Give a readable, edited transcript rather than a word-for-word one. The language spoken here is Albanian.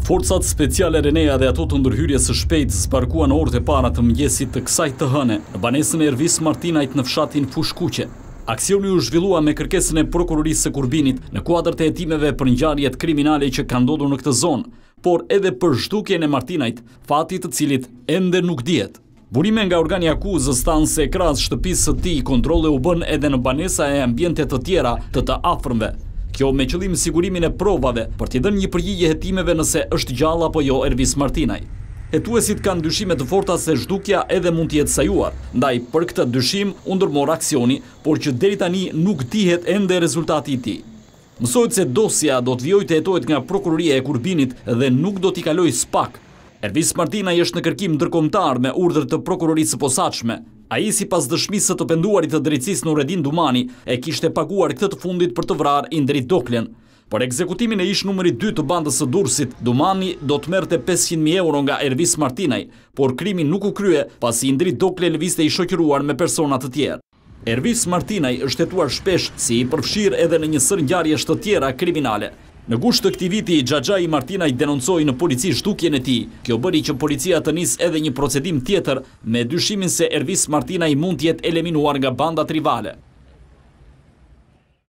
Forcat speciale Renea dhe ato të ndërhyrjes së shpejtë zbarkuan orët e para të mëngjesit të kësaj të hëne në banesën e Ervis Martinajt në fshatin Fushkuqe. Aksioni u zhvillua me kërkesën e prokurorisë së Kurbinit në kuadër të hetimeve për ngjarjet kriminale që kanë ndodhur në këtë zonë, por edhe për zhdukjen e Martinajt, fati të cilit ende nuk dihet. Burime nga organi akuzës thanë se krahas shtëpisë së tij kontrolle u bën edhe në banesa e ambiente të tjera të afërmve. Kjo me qëllim sigurimin e provave për t'i dhënë një përgjigje hetimeve nëse është gjallë apo jo Ervis Martinaj. Hetuesit kanë dyshime të forta se zhdukja edhe mund të jetë sajuar, ndaj për këtë dyshim u ndërmor aksioni, por që deri tani nuk dihet ende rezultati i tij. Mësohet se dosja do të vijojë të hetohet nga prokuroria e Kurbinit dhe nuk do t'i kalojë SPAK. Ervis Martinaj është në kërkim ndërkombëtar me urdhër të prokurorisë së posaçme. Ai sipas dëshmisë së të penduarit të drejtësisë Nuredin Dumani e kishte paguar këtë të fundit për të vrarë Indrit Doklen. Për ekzekutimin e ish numri 2 të bandës së Durrësit, Dumani do të merrte 500.000 euro nga Ervis Martinaj, por krimi nuk u krye pasi Indrit Doklen lëvizte i shoqëruar me persona të tjerë. Ervis Martinaj është hetuar shpesh si i përfshirë edhe në një sër ngjarjesh të tjera kriminale. Në gusht të këtij viti, Xhaxhai Martinaj denoncoi në polici zhdukjen e tij. Kjo bëri që policia të nisë edhe një procedim tjetër me dyshimin se Ervis Martinaj mund të jetë eliminuar nga bandat rivale.